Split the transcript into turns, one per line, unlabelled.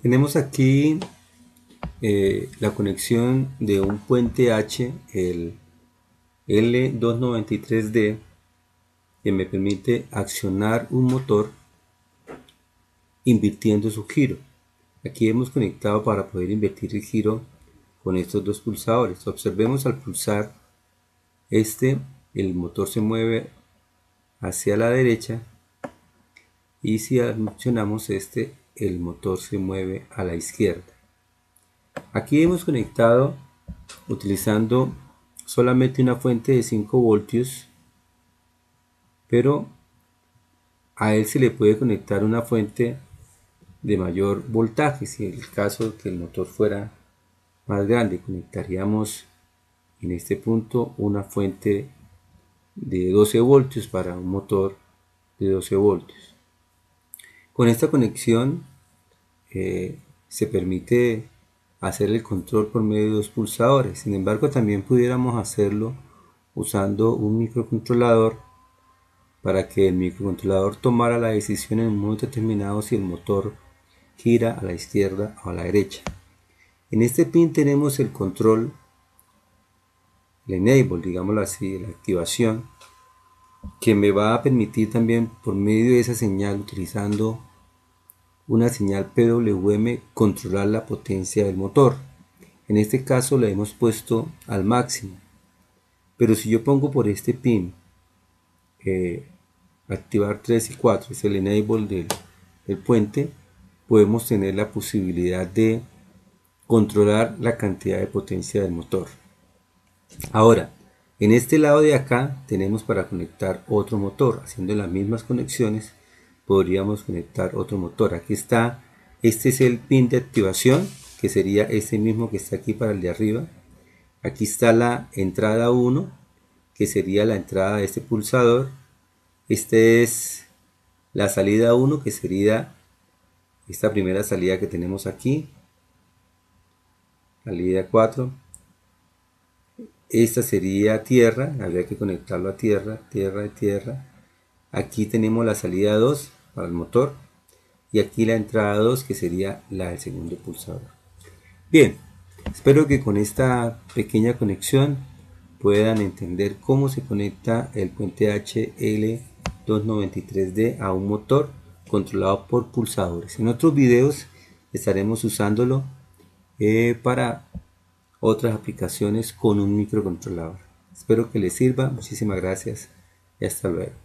Tenemos aquí la conexión de un puente H, el L293D, que me permite accionar un motor invirtiendo su giro. Aquí hemos conectado para poder invertir el giro con estos dos pulsadores. Observemos al pulsar el motor se mueve hacia la derecha, y si accionamos el motor se mueve a la izquierda. Aquí hemos conectado utilizando solamente una fuente de 5 voltios, pero a él se le puede conectar una fuente de mayor voltaje. Si en el caso de que el motor fuera más grande, conectaríamos en este punto una fuente de 12 voltios para un motor de 12 voltios. Con esta conexión se permite hacer el control por medio de dos pulsadores. Sin embargo, también pudiéramos hacerlo usando un microcontrolador para que el microcontrolador tomara la decisión en un momento determinado si el motor gira a la izquierda o a la derecha. En este pin tenemos el control, el enable, digámoslo así, la activación, que me va a permitir también por medio de esa señal, utilizando una señal PWM, controlar la potencia del motor. En este caso la hemos puesto al máximo, pero si yo pongo por este pin activar 3 y 4, es el enable del puente, podemos tener la posibilidad de controlar la cantidad de potencia del motor. Ahora, en este lado de acá tenemos para conectar otro motor. Haciendo las mismas conexiones podríamos conectar otro motor. Aquí está, este es el pin de activación, que sería este mismo que está aquí para el de arriba. Aquí está la entrada 1, que sería la entrada de este pulsador. Este es la salida 1, que sería esta primera salida que tenemos aquí, salida 4. Esta sería tierra, habría que conectarlo a tierra, tierra y tierra. Aquí tenemos la salida 2 para el motor, y aquí la entrada 2, que sería la del segundo pulsador. Bien, espero que con esta pequeña conexión puedan entender cómo se conecta el puente HL293D a un motor controlado por pulsadores. En otros videos estaremos usándolo para otras aplicaciones con un microcontrolador. Espero que les sirva. Muchísimas gracias y hasta luego.